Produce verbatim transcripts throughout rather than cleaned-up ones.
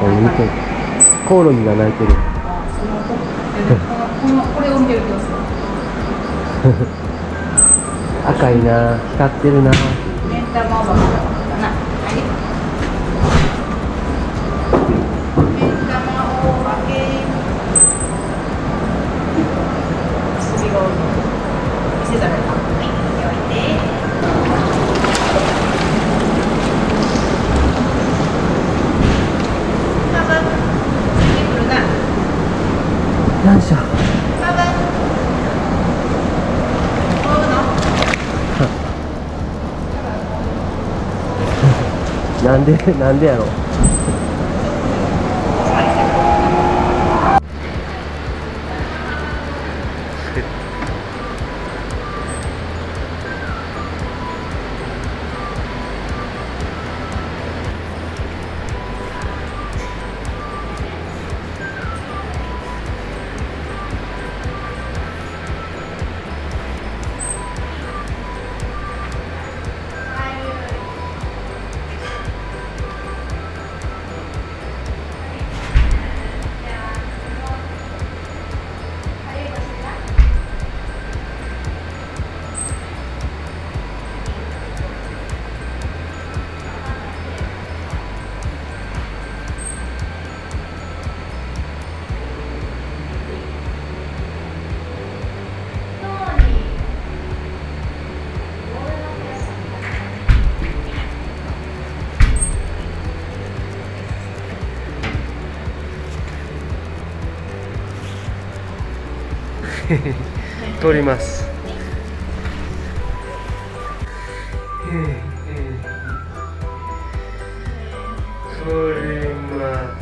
見て、コオロギが鳴いてる。 これを見てる気がする。 赤いな、光ってるな。 目ん玉お化けだな。はい。目ん玉お化け。薬を見せたらいいか。はい、見ておいて。多分出てくるな。 よいしょ。 多分。 なんで、なんでやろ。取ります。取ります。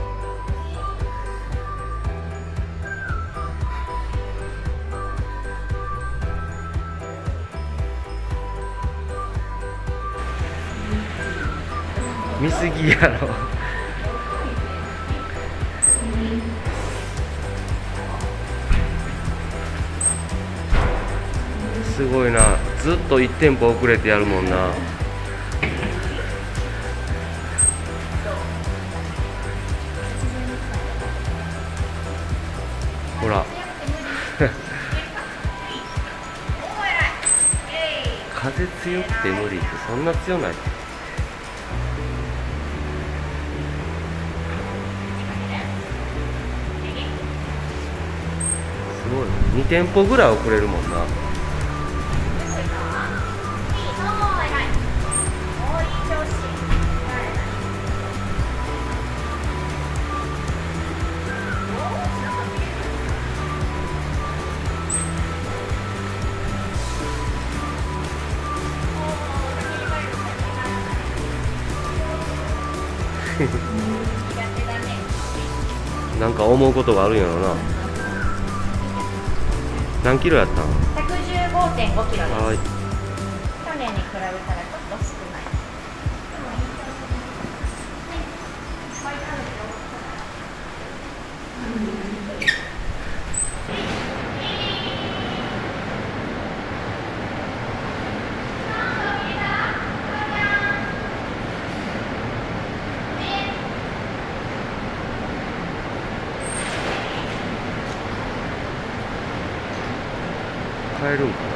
見すぎやろ。すごいな、ずっといちテンポ遅れてやるもんな。ほら風強くて無理ってそんな強ない。すごい、にテンポぐらい遅れるもんな。なんか思うことがあるんやろな。何キロやったん？ ひゃくじゅうごてんごキロです。 はい。 去年に比べたらちょっと少ない。 帰るんか。